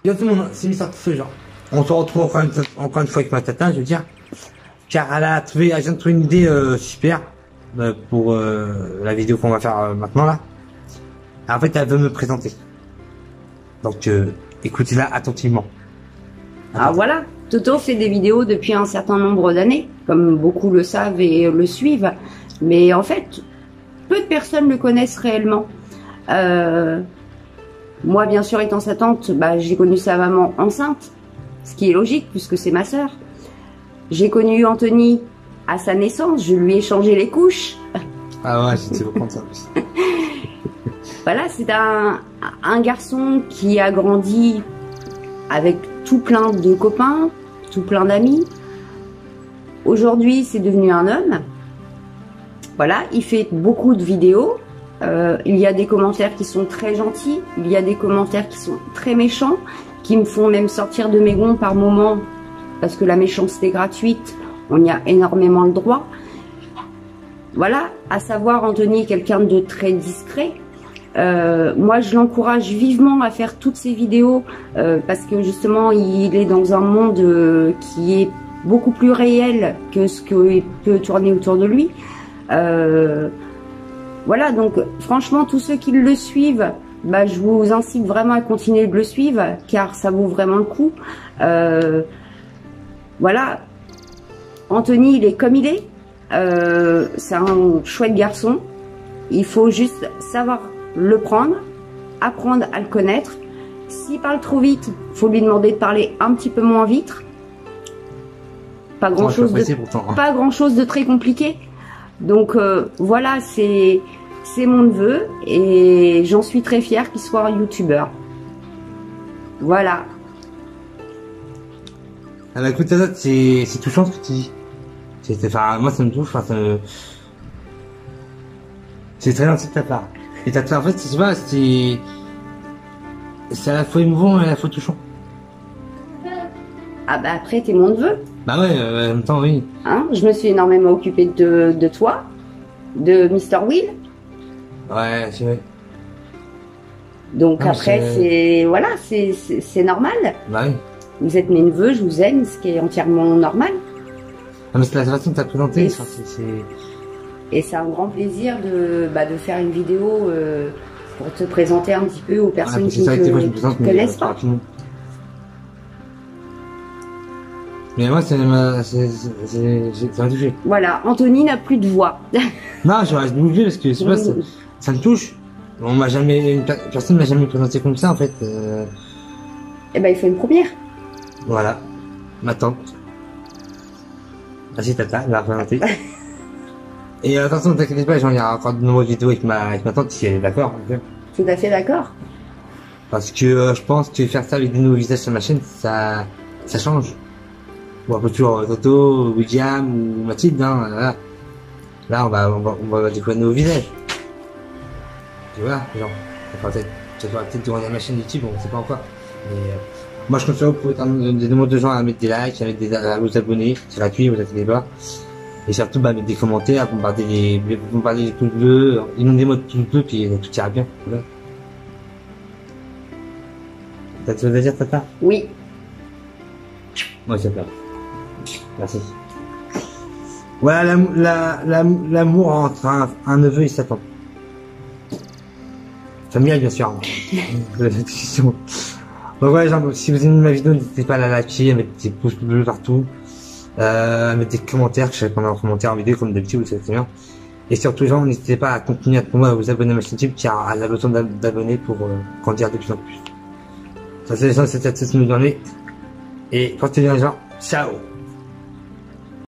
Yo tout le monde, c'est Mister Feu, genre. On se retrouve encore une fois avec ma tata, je veux dire. Car elle vient de trouver une idée super pour la vidéo qu'on va faire maintenant là. En fait, elle veut me présenter. Donc, écoutez-la attentivement. Ah voilà, Toto fait des vidéos depuis un certain nombre d'années, comme beaucoup le savent et le suivent. Mais en fait, peu de personnes le connaissent réellement. Moi, bien sûr, étant sa tante, j'ai connu sa maman enceinte, ce qui est logique puisque c'est ma sœur. J'ai connu Anthony à sa naissance, je lui ai changé les couches. Ah ouais, j'étais au courant de ça. Voilà, c'est un garçon qui a grandi avec tout plein de copains, tout plein d'amis. Aujourd'hui, c'est devenu un homme. Voilà, il fait beaucoup de vidéos. Il y a des commentaires qui sont très gentils, il y a des commentaires qui sont très méchants, qui me font même sortir de mes gonds par moments, parce que la méchanceté gratuite, on y a énormément le droit. Voilà, à savoir Anthony est quelqu'un de très discret. Moi, je l'encourage vivement à faire toutes ces vidéos parce que justement, il est dans un monde qui est beaucoup plus réel que ce qu'il peut tourner autour de lui. Voilà, donc franchement, tous ceux qui le suivent, je vous incite vraiment à continuer de le suivre car ça vaut vraiment le coup. Voilà, Anthony, il est comme il est. C'est un chouette garçon. Il faut juste savoir le prendre, apprendre à le connaître. S'il parle trop vite, faut lui demander de parler un petit peu moins vite. Pas grand chose de très compliqué. Donc voilà, c'est mon neveu et j'en suis très fière qu'il soit un youtubeur. Voilà. Ah bah écoute, c'est touchant ce que tu dis. Enfin, moi ça me touche, c'est très gentil de ta part. Et en fait, c'est à la fois émouvant et à la fois touchant. Ah après, t'es mon neveu. Bah ouais, en même temps, oui. Hein, je me suis énormément occupée de toi, de Mr. Will. Ouais, c'est vrai. Donc après, c'est normal. Bah oui. Vous êtes mes neveux, je vous aime, ce qui est entièrement normal. Ah mais c'est la façon que t'as présenté. Et c'est un grand plaisir de faire une vidéo pour te présenter un petit peu aux personnes qui ne connaissent pas. Mais moi, ça m'a touché. Voilà, Anthony n'a plus de voix. Non, je reste bouger parce que ça me touche. Personne m'a jamais présenté comme ça en fait. Eh ben, il faut une première. Voilà, ma tante. Vas-y tata, elle va présenter. Et attention, ne t'inquiète pas, il y a encore de nombreuses vidéos avec ma tante si elle est d'accord. Tout à fait d'accord. Parce que je pense que faire ça avec des nouveaux visages sur ma chaîne, ça change. On va toujours Toto, William ou Mathilde, hein, là on va découvrir de nouveaux visages. Tu vois, genre, ça va peut-être tourner ma chaîne YouTube, on sait pas encore. Mais moi je conseille pour des nombreux de gens à mettre des likes, à vous abonner, c'est gratuit, vous inquiétez pas. Et surtout mettre des commentaires, bombarder les pouces bleus, inonder moi de pouces bleus, puis tout ira bien. Voilà. T'as quelque chose à dire, tata? Oui. Moi c'est clair. Merci. Voilà l'amour entre un neveu et sa tante. Familial bien sûr. Donc voilà, genre, si vous aimez ma vidéo, n'hésitez pas à la liker, à mettre des pouces bleus partout, à mettre des commentaires, que je réponds en commentaire en vidéo comme d'habitude, vous savez très bien. Et surtout, genre, n'hésitez pas à continuer à vous abonner à ma chaîne YouTube, car elle a besoin d'abonnés pour grandir de plus en plus. Ça c'est ça, c'était à toute une journée. Et portez bien les gens. Ciao!